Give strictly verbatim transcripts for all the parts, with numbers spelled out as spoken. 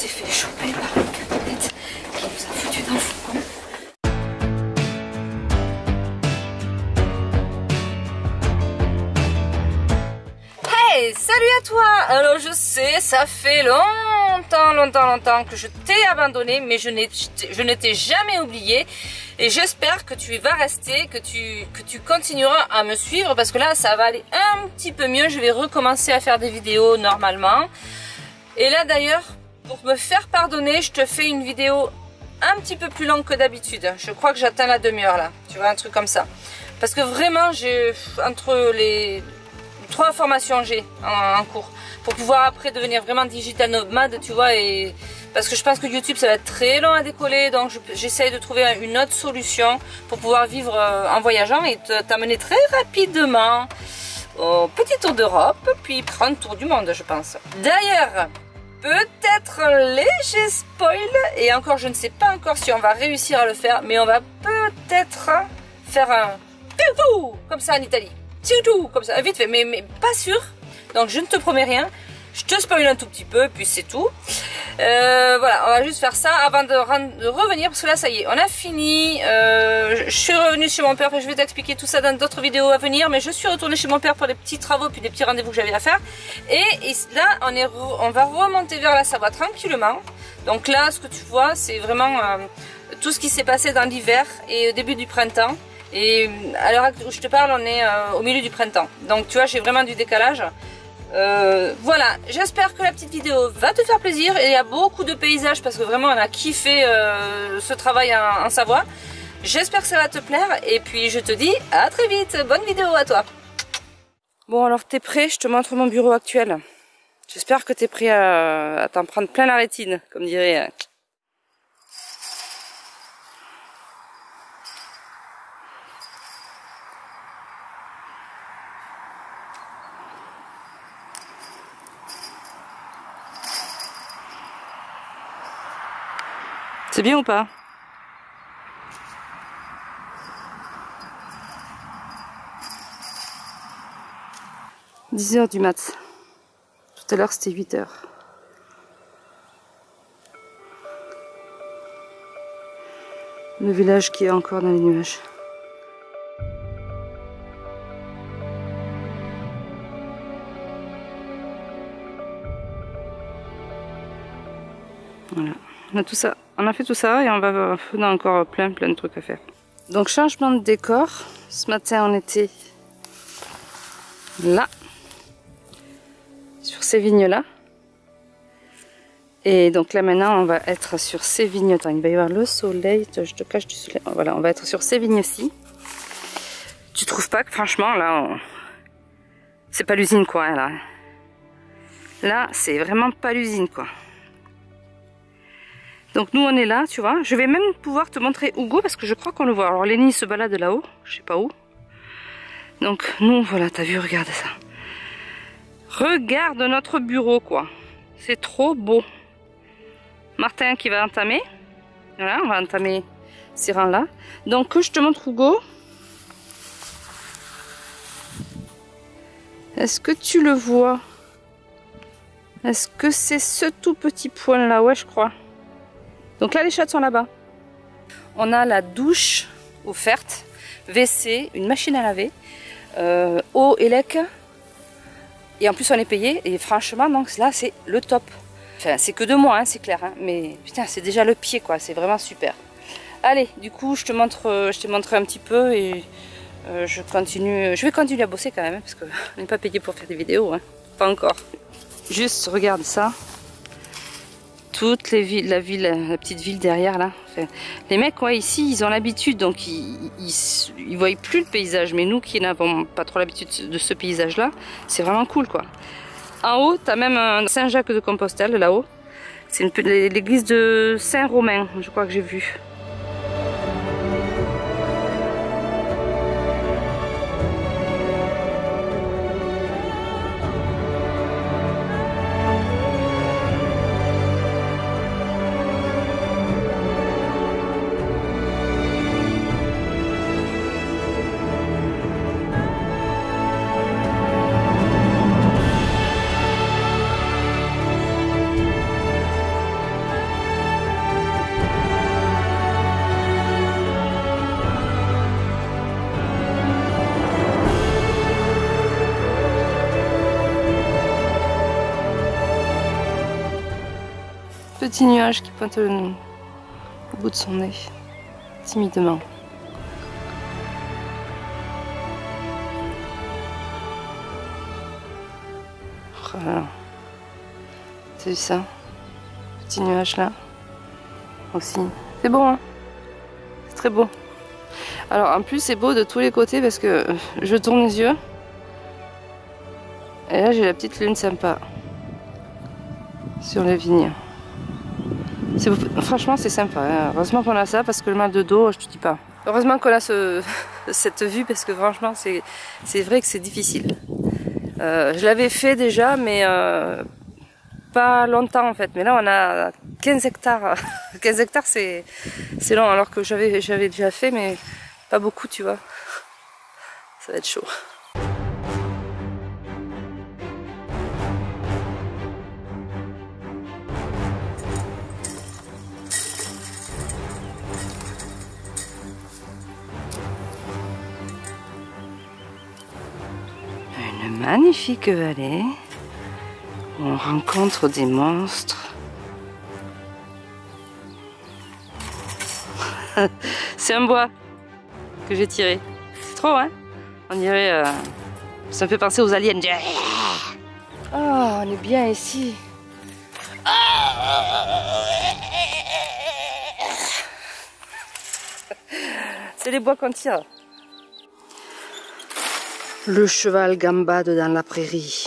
s'est fait choper par une camionnette qui nous a foutu dans le fourgon. Hey, salut à toi! Alors je sais, ça fait longtemps, longtemps, longtemps que je t'ai abandonné, mais je ne t'ai jamais oublié. Et j'espère que tu vas rester, que tu, que tu continueras à me suivre, parce que là ça va aller un petit peu mieux. Je vais recommencer à faire des vidéos normalement. Et là d'ailleurs, pour me faire pardonner, je te fais une vidéo un petit peu plus longue que d'habitude. Je crois que j'atteins la demi-heure là, tu vois, un truc comme ça. Parce que vraiment, j'ai entre les trois formations j'ai en, en cours pour pouvoir après devenir vraiment digital nomade, tu vois, et parce que je pense que YouTube ça va être très long à décoller, donc j'essaye de trouver une autre solution pour pouvoir vivre en voyageant et t'amener très rapidement au petit tour d'Europe, puis prendre tour du monde, je pense. D'ailleurs, peut-être un léger spoil, et encore je ne sais pas encore si on va réussir à le faire, mais on va peut-être faire un comme ça en Italie. Tout comme ça, vite fait, mais, mais pas sûr. Donc je ne te promets rien. Je te spoil un tout petit peu, puis c'est tout. Euh, voilà, on va juste faire ça avant de, de revenir, parce que là ça y est, on a fini. Euh, je suis revenue chez mon père, je vais t'expliquer tout ça dans d'autres vidéos à venir, mais je suis retournée chez mon père pour des petits travaux, puis des petits rendez-vous que j'avais à faire. Et, et là, on, est, on va remonter vers la Savoie tranquillement. Donc là, ce que tu vois, c'est vraiment euh, tout ce qui s'est passé dans l'hiver et au début du printemps. Et à l'heure où je te parle, on est euh, au milieu du printemps. Donc tu vois, j'ai vraiment du décalage. Euh, voilà, j'espère que la petite vidéo va te faire plaisir. Et il y a beaucoup de paysages parce que vraiment on a kiffé euh, ce travail en, en Savoie. J'espère que ça va te plaire. Et puis je te dis à très vite. Bonne vidéo à toi. Bon, alors t'es prêt? Je te montre mon bureau actuel. J'espère que t'es prêt à, à t'en prendre plein la rétine, comme dirait... C'est bien ou pas? dix heures du mat. Tout à l'heure c'était huit heures. Le village qui est encore dans les nuages. Voilà. On a tout ça. On a fait tout ça et on va on a encore plein plein de trucs à faire. Donc changement de décor. Ce matin on était là, sur ces vignes là. Et donc là maintenant on va être sur ces vignes. Attends, il va y avoir le soleil. Je te cache du soleil. Voilà, on va être sur ces vignes-ci. Tu trouves pas que franchement là, on... c'est pas l'usine quoi là. Là c'est vraiment pas l'usine quoi. Donc nous on est là, tu vois. Je vais même pouvoir te montrer Hugo parce que je crois qu'on le voit. Alors Lenny se balade là-haut, je sais pas où. Donc nous, voilà, t'as vu, regarde ça. Regarde notre bureau quoi. C'est trop beau. Martin qui va entamer. Voilà, on va entamer ces rangs-là. Donc je te montre Hugo. Est-ce que tu le vois? Est-ce que c'est ce tout petit point là? Ouais, je crois. Donc là les chats sont là-bas. On a la douche offerte, W C, une machine à laver, euh, eau et lec. Et en plus on est payé et franchement donc là c'est le top. Enfin c'est que deux mois hein, c'est clair, hein, mais putain c'est déjà le pied quoi, c'est vraiment super. Allez, du coup je te montre, je te montre un petit peu et euh, je continue, je vais continuer à bosser quand même hein, parce qu'on n'est pas payé pour faire des vidéos, hein. Pas encore. Juste regarde ça. Toutes les villes, la ville, la petite ville derrière là. Enfin, les mecs, ouais, ici, ils ont l'habitude, donc ils, ils, ils voient plus le paysage. Mais nous, qui n'avons pas trop l'habitude de ce paysage-là, c'est vraiment cool, quoi. En haut, t'as même un Saint-Jacques de Compostelle là-haut. C'est l'église de Saint-Romain, je crois que j'ai vu. petit nuage qui pointe le, au bout de son nez, timidement. Voilà. T'as vu ça? Petit nuage là aussi. C'est beau, hein? C'est très beau. Alors en plus c'est beau de tous les côtés parce que je tourne les yeux. Et là j'ai la petite lune sympa sur les vignes. Franchement c'est sympa, hein. Heureusement qu'on a ça parce que le mal de dos, je te dis pas. Heureusement qu'on a ce, cette vue parce que franchement c'est vrai que c'est difficile. Euh, je l'avais fait déjà mais euh, pas longtemps en fait. Mais là on a quinze hectares. quinze hectares c'est long alors que j'avais j'avais déjà fait mais pas beaucoup tu vois. Ça va être chaud. Une magnifique vallée où on rencontre des monstres. C'est un bois que j'ai tiré. C'est trop, hein? On dirait... Euh, ça me fait penser aux aliens. Oh, on est bien ici. C'est les bois qu'on tire. Le cheval gambade dans la prairie.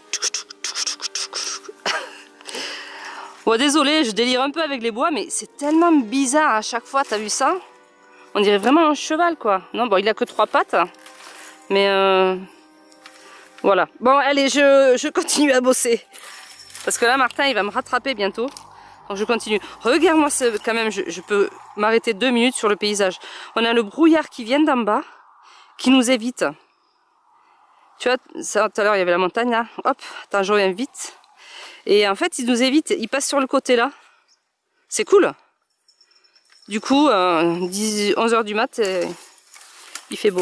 Bon, désolé, je délire un peu avec les bois, mais c'est tellement bizarre à chaque fois, t'as vu ça? On dirait vraiment un cheval, quoi. Non, bon, il a que trois pattes. Mais euh... voilà. Bon, allez, je, je continue à bosser. Parce que là, Martin, il va me rattraper bientôt. Donc je continue. Regarde-moi quand même, je, je peux m'arrêter deux minutes sur le paysage. On a le brouillard qui vient d'en bas, qui nous évite. Tu vois, ça, tout à l'heure, il y avait la montagne, là. Hop, attends, je reviens vite. Et en fait, il nous évite, il passe sur le côté, là. C'est cool. Du coup, euh, onze heures du mat, euh, il fait beau.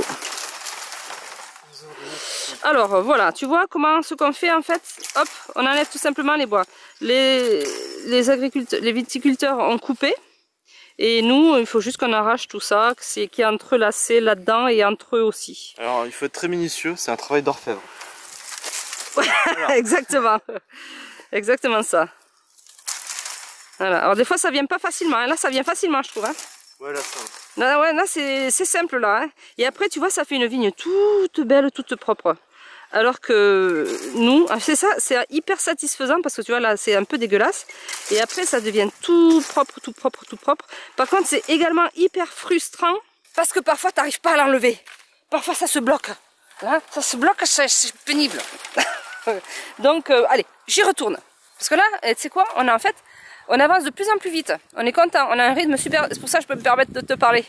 Alors, voilà, tu vois comment ce qu'on fait, en fait. Hop, on enlève tout simplement les bois. Les, les agriculteurs, les viticulteurs ont coupé. Et nous, il faut juste qu'on arrache tout ça, c'est qui est entrelacé là-dedans et entre eux aussi. Alors, il faut être très minutieux, c'est un travail d'orfèvre. Ouais, voilà. Exactement. Exactement ça. Voilà. Alors des fois ça vient pas facilement, hein. Là ça vient facilement je trouve. Hein. Ouais là ça. Là, ouais, là c'est simple là. Hein. Et après tu vois ça fait une vigne toute belle, toute propre. Alors que nous, c'est ça, c'est hyper satisfaisant parce que tu vois là c'est un peu dégueulasse. Et après ça devient tout propre, tout propre, tout propre. Par contre c'est également hyper frustrant parce que parfois tu n'arrives pas à l'enlever. Parfois ça se bloque. Hein. Ça se bloque, c'est pénible. Donc euh, allez, j'y retourne. Parce que là, tu sais quoi, on a en fait, on avance de plus en plus vite. On est content, on a un rythme super, c'est pour ça que je peux me permettre de te parler.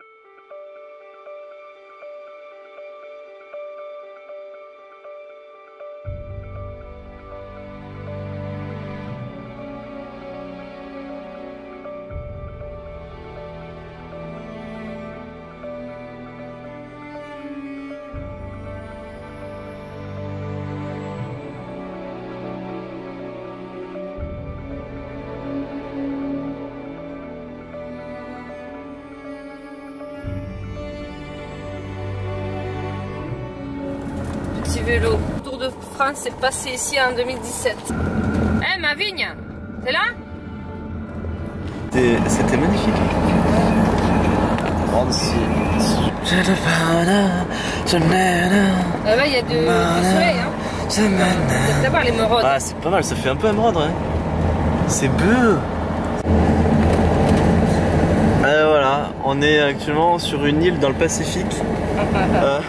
Le Tour de France s'est passé ici en deux mille dix-sept. Eh hey, ma vigne, t'es là? C'était magnifique. Regarde ici. Là-bas il y a de, du soleil. Hein. D'abord les meraudes. Ah c'est pas mal, ça fait un peu émeraude. Hein. C'est beau. Euh, voilà, on est actuellement sur une île dans le Pacifique. euh,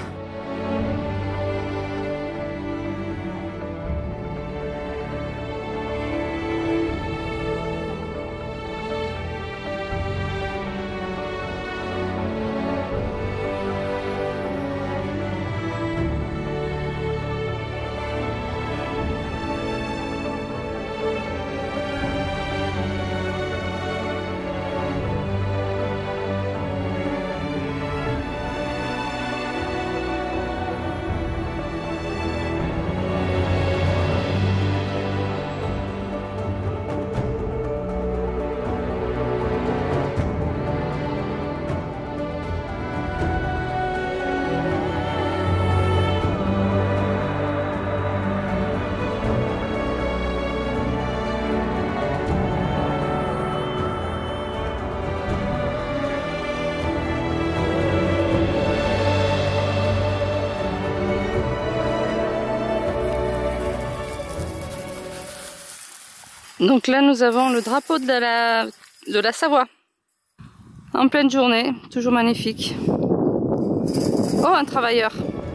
Donc là nous avons le drapeau de la, de la Savoie. En pleine journée, toujours magnifique. Oh, un travailleur.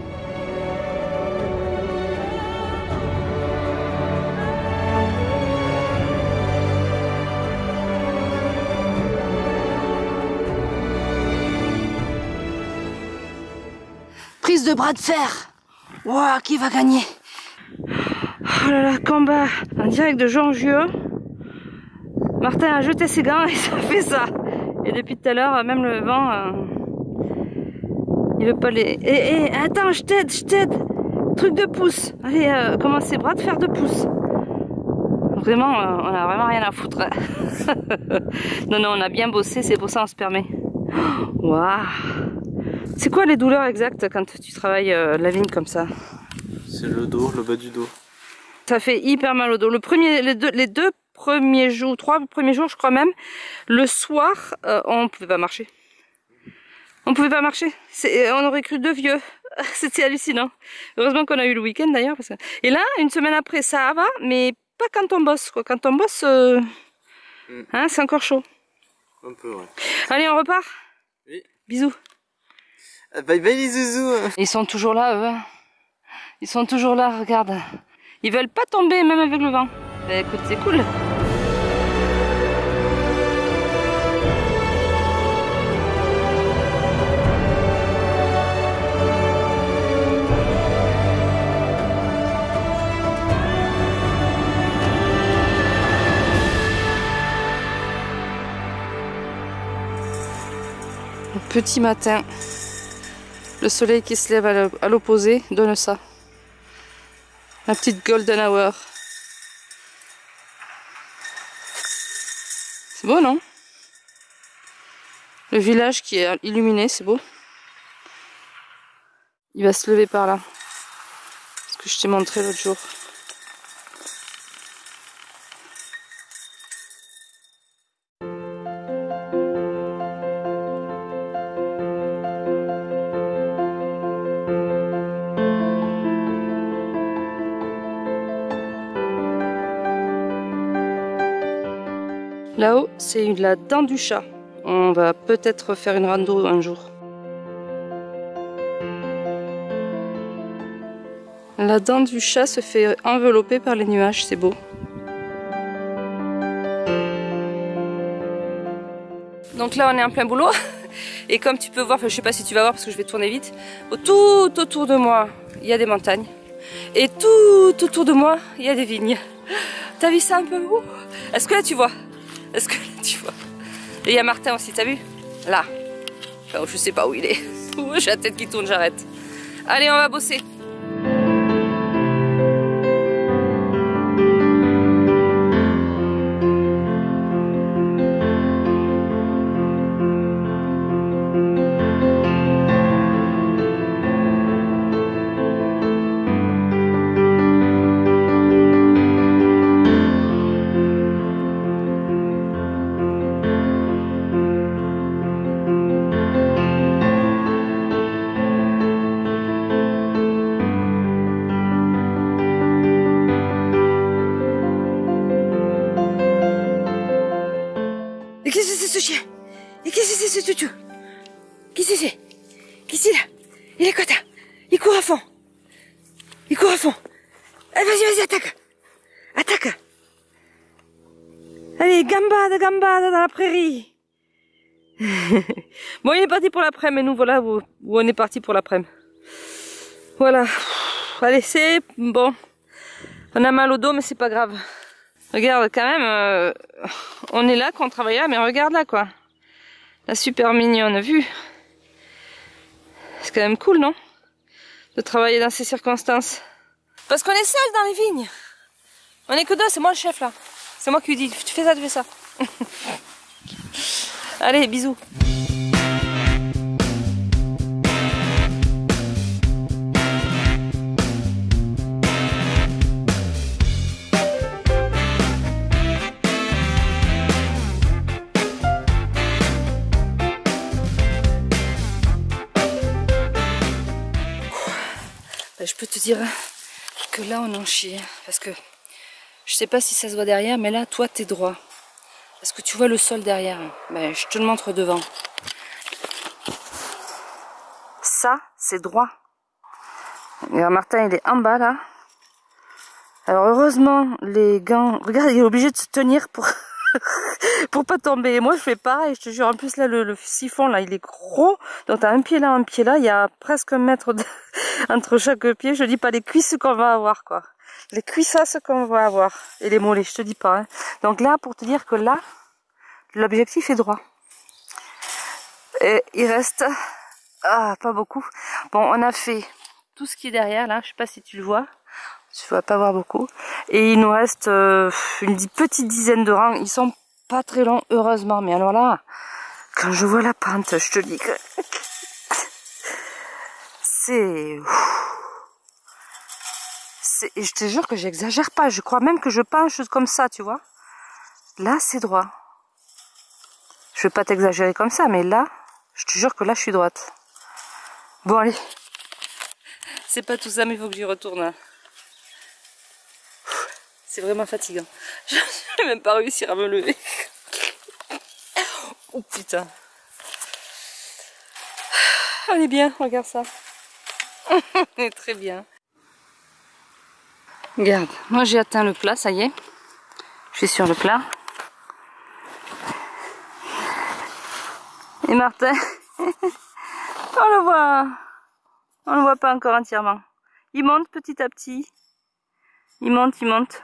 Prise de bras de fer. Wow, qui va gagner? Oh là là, combat en direct de Jongieux. Martin a jeté ses gants et ça fait ça. Et depuis tout à l'heure, même le vent, euh, il veut pas les... Eh, eh, attends, je t'aide, je t'aide. Truc de pouce. Allez, euh, commence ses bras de faire de pouce. Vraiment, euh, on a vraiment rien à foutre. Non, non, on a bien bossé, c'est pour ça on se permet. Waouh. C'est quoi les douleurs exactes quand tu travailles euh, la vigne comme ça? C'est le dos, le bas du dos. Ça fait hyper mal au dos. Le premier, les deux, les deux premiers jours, trois premiers jours, je crois même, le soir, euh, on pouvait pas marcher. On pouvait pas marcher. On aurait cru deux vieux. C'était hallucinant. Heureusement qu'on a eu le week-end d'ailleurs. Que... Et là, une semaine après, ça va, mais pas quand on bosse. Quoi. Quand on bosse, euh... mm. hein, c'est encore chaud. Un peu, ouais. Allez, on repart. Oui. Bisous. Bye bye les zouzous. Ils sont toujours là, eux. Ils sont toujours là, regarde. Ils veulent pas tomber, même avec le vent. Bah écoute, c'est cool. Petit matin, le soleil qui se lève à l'opposé donne ça. La petite golden hour. C'est beau, non? Le village qui est illuminé, c'est beau. Il va se lever par là. Ce que je t'ai montré l'autre jour. Là-haut, c'est la dent du chat. On va peut-être faire une rando un jour. La dent du chat se fait envelopper par les nuages, c'est beau. Donc là, on est en plein boulot. Et comme tu peux voir, enfin, je sais pas si tu vas voir parce que je vais tourner vite, tout autour de moi, il y a des montagnes. Et tout autour de moi, il y a des vignes. T'as vu ça un peu? Est-ce que là, tu vois? Est-ce que là, tu vois? Et il y a Martin aussi, t'as vu? Là. Enfin, je sais pas où il est. J'ai la tête qui tourne, j'arrête. Allez, on va bosser. Et qu'est-ce que c'est ce chien? Et qu'est-ce que c'est ce toutou? Qu'est-ce que c'est? Qu'est-ce qu'il a? Il est quoi? Il court à fond. Il court à fond. Allez, vas-y, vas-y, attaque. Attaque. Allez, gambade, gambade dans la prairie. Bon, il est parti pour l'après-midi, mais nous voilà où, où on est parti pour l'après-midi. Voilà. Allez, c'est bon. On a mal au dos, mais c'est pas grave. Regarde, quand même, euh, on est là quand on travaille là, mais regarde là, quoi. La super mignonne vue. C'est quand même cool, non? De travailler dans ces circonstances. Parce qu'on est seul dans les vignes. On est que deux, c'est moi le chef, là. C'est moi qui lui dis, tu fais ça, tu fais ça. Allez, bisous. Je peux te dire que là on en chie, parce que Je sais pas si ça se voit derrière, mais là, toi, t'es droit. Est-ce que tu vois le sol derrière? Ben, je te le montre devant. Ça, c'est droit. Et Martin, il est en bas, là. Alors, heureusement, les gants... Regarde, il est obligé de se tenir pour... pour pas tomber. Et moi, je fais pareil, je te jure. En plus, là, le, le siphon, là, il est gros. Donc, t'as un pied là, un pied là. Il y a presque un mètre de... entre chaque pied. Je dis pas les cuisses qu'on va avoir, quoi. Les cuissasses qu'on va avoir. Et les mollets, je te dis pas. Hein. Donc là, pour te dire que là, l'objectif est droit. Et il reste... Ah, pas beaucoup. Bon, on a fait tout ce qui est derrière, là. Je sais pas si tu le vois. Tu vas pas voir beaucoup. Et il nous reste euh, une petite dizaine de rangs. Ils sont pas très longs, heureusement. Mais alors là, quand je vois la pente, je te dis que... C'est... Et je te jure que j'exagère pas. Je crois même que je penche comme ça, tu vois. Là, c'est droit. Je vais pas t'exagérer comme ça, mais là, je te jure que là, je suis droite. Bon, allez. C'est pas tout ça, mais il faut que j'y retourne. C'est vraiment fatigant. Je vais même pas réussir à me lever. Oh putain. On est bien, regarde ça. On est très bien. Regarde, moi j'ai atteint le plat, ça y est. Je suis sur le plat. Et Martin, on le voit. On le voit pas encore entièrement. Il monte petit à petit. Il monte, il monte.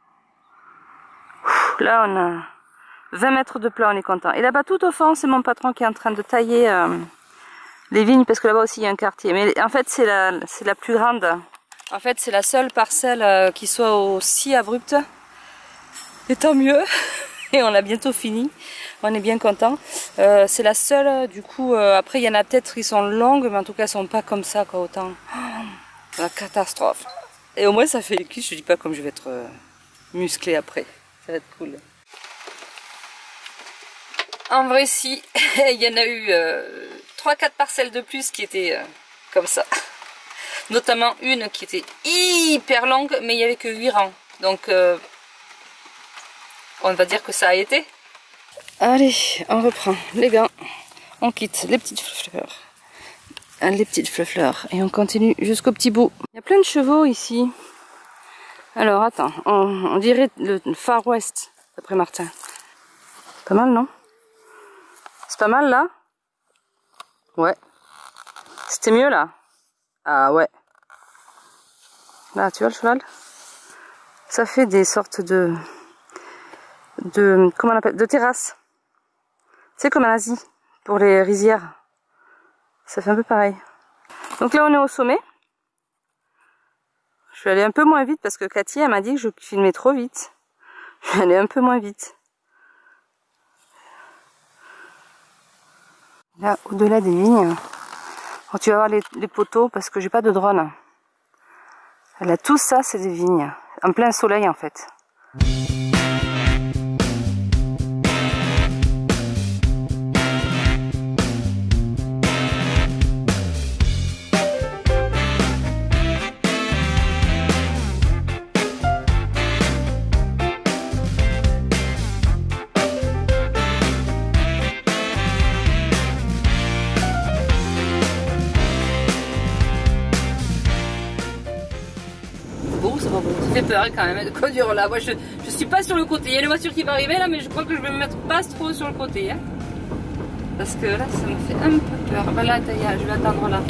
Là, on a vingt mètres de plat, on est content. Et là-bas, tout au fond, c'est mon patron qui est en train de tailler euh, les vignes, parce que là-bas aussi, il y a un quartier. Mais en fait, c'est la, c'est la plus grande. En fait, c'est la seule parcelle euh, qui soit aussi abrupte. Et tant mieux. Et on a bientôt fini. On est bien content. Euh, c'est la seule, du coup, euh, après, il y en a peut-être qui sont longues, mais en tout cas, elles sont pas comme ça, quoi, autant. Oh, la catastrophe. Et au moins, ça fait les cuisses. Je dis pas comme je vais être euh, musclée après. Ça va être cool. En vrai, si, il y en a eu euh, trois quatre parcelles de plus qui étaient euh, comme ça. Notamment une qui était hyper longue, mais il n'y avait que huit rangs. Donc, euh, on va dire que ça a été. Allez, on reprend les gants. On quitte les petites fleurs. Les petites fleurs. Et on continue jusqu'au petit bout. Il y a plein de chevaux ici. Alors attends, on, on dirait le Far West, d'après Martin. Pas mal, non? C'est pas mal là? Ouais. C'était mieux là? Ah ouais. Là, tu vois le cheval? Ça fait des sortes de... de comment on appelle? De terrasses. C'est comme en Asie, pour les rizières. Ça fait un peu pareil. Donc là, on est au sommet. Je vais aller un peu moins vite parce que Cathy, elle m'a dit que je filmais trop vite. Je vais aller un peu moins vite. Là, au-delà des vignes, oh, tu vas voir les, les poteaux parce que j'ai pas de drone. Là, tout ça, c'est des vignes. En plein soleil, en fait. Ça fait peur quand même de conduire là. Moi je, je suis pas sur le côté. Il y a une voiture qui va arriver là, mais je crois que je vais me mettre pas trop sur le côté. Hein. Parce que là ça me fait un peu peur. Ben là, je vais attendre là.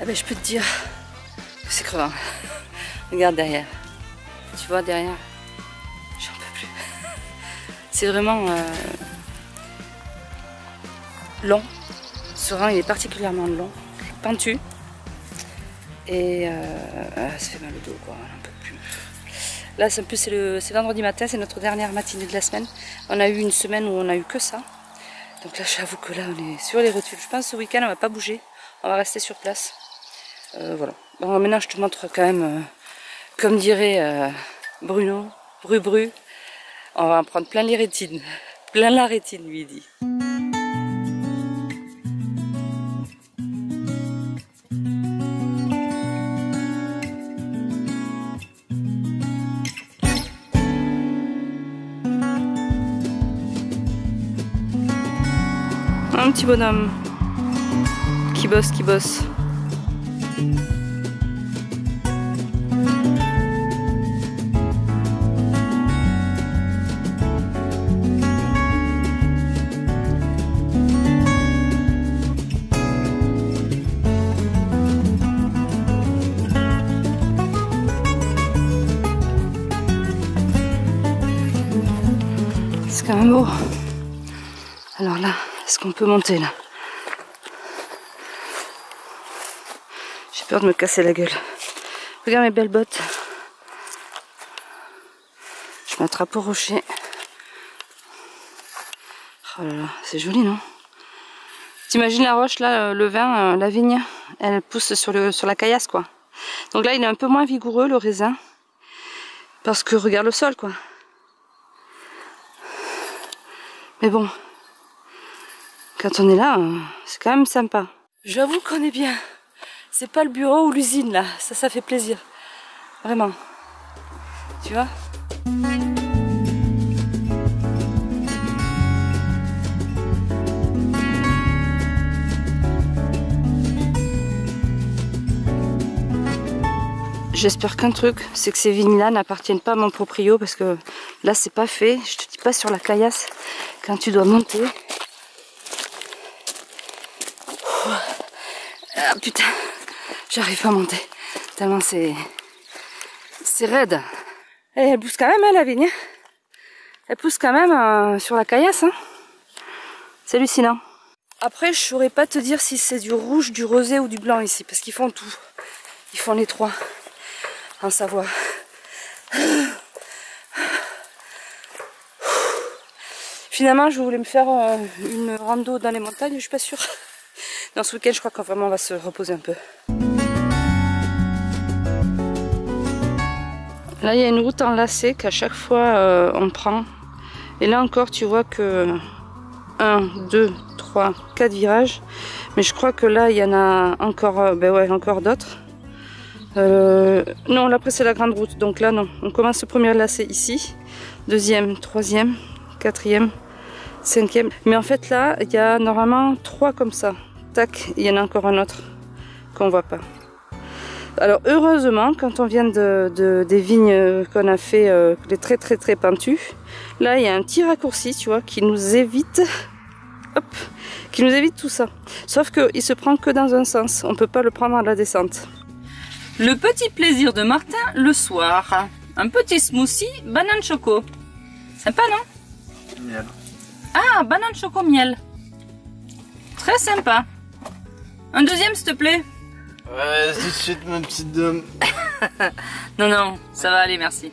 Ah ben je peux te dire que c'est crevant. Regarde derrière. Tu vois derrière, j'en peux plus. C'est vraiment euh, long. Ce rang il est particulièrement long, pentu. Et euh, ça fait mal au dos quoi, j'en peux plus. Là c'est un peu, c'est vendredi matin, c'est notre dernière matinée de la semaine. On a eu une semaine où on a eu que ça. Donc là j'avoue que là on est sur les rotules. Je pense que ce week-end on va pas bouger, on va rester sur place. Euh, voilà. Bon, maintenant je te montre quand même, euh, comme dirait euh, Bruno, Bru Bru, on va en prendre plein les rétines. Plein la rétine lui il dit. Un petit bonhomme qui bosse, qui bosse. C'est quand même beau. Alors là, est-ce qu'on peut monter là? J'ai peur de me casser la gueule. Regarde mes belles bottes. Je m'attrape au rocher. Oh là là, c'est joli non? T'imagines la roche là, le vin, la vigne, elle pousse sur, le, sur la caillasse quoi. Donc là il est un peu moins vigoureux le raisin. Parce que regarde le sol quoi. Mais bon. Quand on est là, c'est quand même sympa. J'avoue qu'on est bien. C'est pas le bureau ou l'usine là, ça, ça fait plaisir. Vraiment. Tu vois? J'espère qu'un truc, c'est que ces vignes-là n'appartiennent pas à mon proprio parce que là c'est pas fait. Je te dis pas sur la caillasse quand tu dois monter. Ah putain, j'arrive pas à monter, tellement c'est c'est raide. Et elle pousse quand même hein, la vigne. Elle pousse quand même euh, sur la caillasse. Hein. C'est hallucinant. Après je saurais pas te dire si c'est du rouge, du rosé ou du blanc ici, parce qu'ils font tout. Ils font les trois en Savoie. Finalement je voulais me faire euh, une rando dans les montagnes, je suis pas sûre. Dans ce week-end, je crois qu'on vraiment on va se reposer un peu. Là, il y a une route en lacet qu'à chaque fois euh, on prend. Et là encore, tu vois que un, deux, trois, quatre virages. Mais je crois que là, il y en a encore, euh, ben ouais, encore d'autres. Euh, non, là après c'est la grande route. Donc là, non. On commence le premier lacet ici. Deuxième, troisième, quatrième, cinquième. Mais en fait, là, il y a normalement trois comme ça. Tac, il y en a encore un autre qu'on voit pas. Alors heureusement, quand on vient de, de des vignes qu'on a fait, euh, les très très très pentues, là il y a un petit raccourci, tu vois, qui nous évite, hop, qui nous évite tout ça. Sauf qu'il se prend que dans un sens, on peut pas le prendre à la descente. Le petit plaisir de Martin le soir, un petit smoothie banane choco. Sympa non? Miel. Ah, banane choco miel. Très sympa. Un deuxième s'il te plaît. Ouais, tout de suite ma petite dame. Non, non, ça va aller, merci.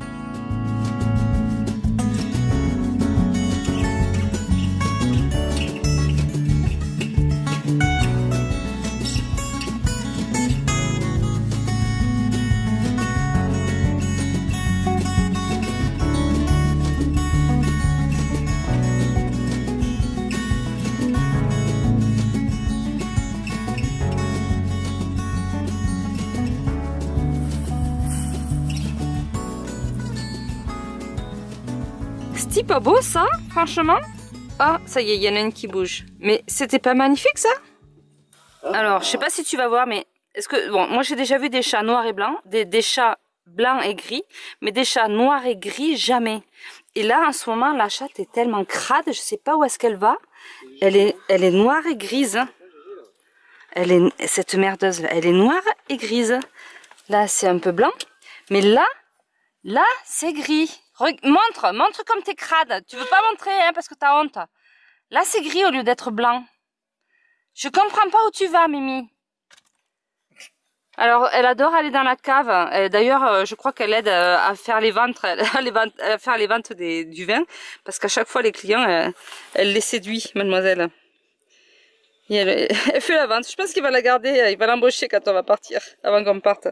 C'est pas beau ça, franchement? Ah, ça y est, il y en a une qui bouge. Mais c'était pas magnifique ça? Alors, je sais pas si tu vas voir, mais est-ce que... Bon, moi j'ai déjà vu des chats noirs et blancs, des, des chats blancs et gris, mais des chats noirs et gris, jamais. Et là, en ce moment, la chatte est tellement crade, je sais pas où est-ce qu'elle va. Elle est, elle est noire et grise. Hein. elle est, cette merdeuse là, elle est noire et grise. Là c'est un peu blanc, mais là, là c'est gris. Re montre, montre comme t'es crade. Tu veux pas montrer hein, parce que t'as honte. Là c'est gris au lieu d'être blanc. Je comprends pas où tu vas, Mimi. Alors, elle adore aller dans la cave. D'ailleurs, je crois qu'elle aide à faire les ventes, à, les ventes, à faire les ventes des, du vin, parce qu'à chaque fois, les clients, elle, elle les séduit, mademoiselle. Et elle, elle fait la vente. Je pense qu'il va la garder, il va l'embaucher quand on va partir, avant qu'on parte.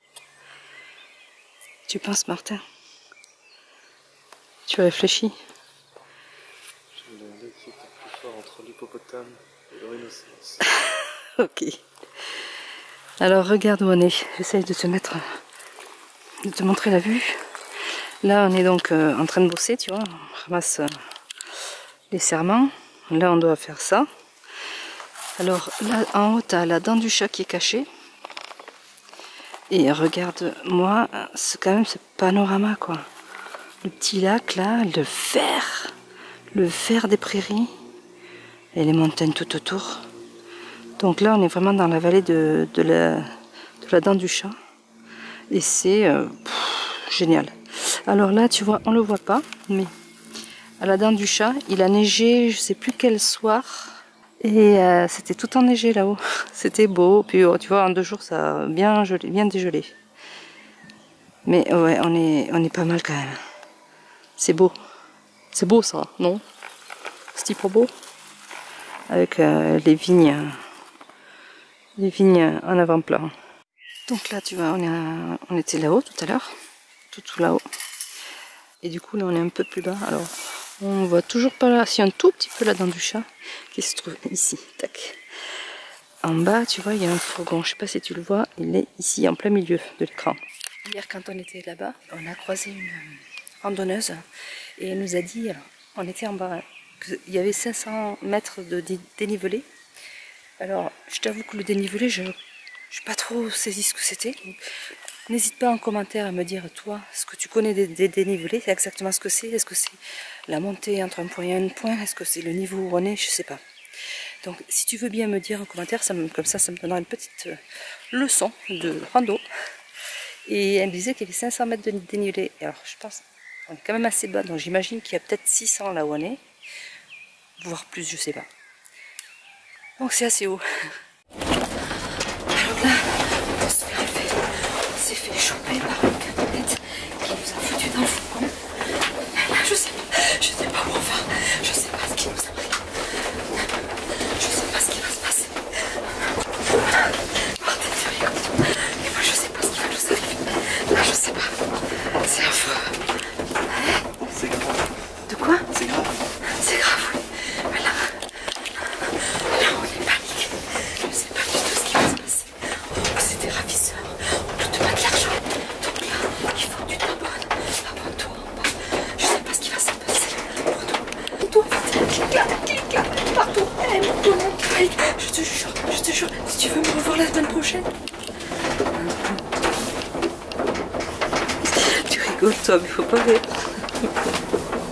Tu penses, Martin? Tu réfléchis? Je me demandais qui était plus fort entre l'hippopotame et le rhinocéros. Ok. Alors regarde où on est, j'essaye de te mettre, de te montrer la vue. Là on est donc euh, en train de bosser, tu vois, on ramasse euh, les serments. Là on doit faire ça. Alors là en haut tu as la dent du chat qui est cachée. Et regarde-moi, c'est quand même ce panorama quoi. Le petit lac là, le vert, le vert des prairies et les montagnes tout autour. Donc là, on est vraiment dans la vallée de, de, la, de la dent du chat. Et c'est euh, génial. Alors là, tu vois, on ne le voit pas, mais à la dent du chat, il a neigé, je ne sais plus quel soir. Et euh, c'était tout enneigé là-haut. C'était beau. Puis oh, tu vois, en deux jours, ça a bien gelé, bien dégelé. Mais ouais, on est, on est pas mal quand même. C'est beau. C'est beau ça, non? C'est pas beau? Avec euh, les vignes. Les vignes en avant-plan. Donc là, tu vois, on, est à, on était là-haut tout à l'heure, tout, tout là-haut. Et du coup, là, on est un peu plus bas. Alors, on voit toujours pas là, si un tout petit peu la dent du chat qui se trouve ici. Tac. En bas, tu vois, il y a un fourgon. Je sais pas si tu le vois, il est ici, en plein milieu de l'écran. Hier, quand on était là-bas, on a croisé une randonneuse et elle nous a dit, alors, on était en bas, qu'il y avait cinq cents mètres de dénivelé. Alors, je t'avoue que le dénivelé, je n'ai pas trop saisi ce que c'était. N'hésite pas en commentaire à me dire, toi, ce que tu connais des, des dénivelés, c'est exactement ce que c'est. Est-ce que c'est la montée entre un point et un point? Est-ce que c'est le niveau où on est? Je ne sais pas. Donc, si tu veux bien me dire en commentaire, ça me, comme ça, ça me donnera une petite leçon de rando. Et elle me disait qu'il y avait cinq cents mètres de dénivelé. Alors, je pense qu'on est quand même assez bas, donc j'imagine qu'il y a peut-être six cents là où on est. Voire plus, je ne sais pas. Donc c'est assez haut. Alors là, on se fait enlever. On s'est fait choper par une camionnette qui nous a foutu dans le fourgon. Là, je sais pas, je sais pas où on va. Je sais pas ce qui nous a pris. Je sais pas ce qui va se passer. Martin, tu rigoles. Et moi, je sais pas ce qui va nous arriver. Là, je sais pas. C'est affreux. C'est grave. De quoi? C'est grave. C'est grave, oui. Mais là, là, on est paniqué. Je sais pas du tout ce qui va se passer. Oh, c'est des ravisseurs. On peut te mettre de l'argent. Donc là, il faut que tu t'abonnes. Abonne-toi en bas. Je sais pas ce qui va se passer. Pour toi. Toi, clique là, clique là. Partout. Aime, tout le monde. Je te jure, je te jure. Si tu veux me revoir la semaine prochaine. Tu rigoles, toi, mais faut pas rire.